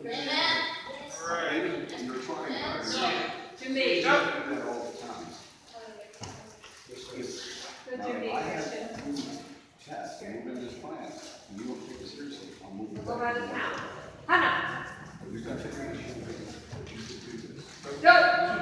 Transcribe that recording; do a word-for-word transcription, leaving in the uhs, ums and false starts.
Right. You're trying hard. To me. You do that all the time. The Now, to me if I have question. to test and move in this class, and you don't take it seriously, I'll move it Go back. by the count. Hannah. We've got to figure out a way that you could do this. Go.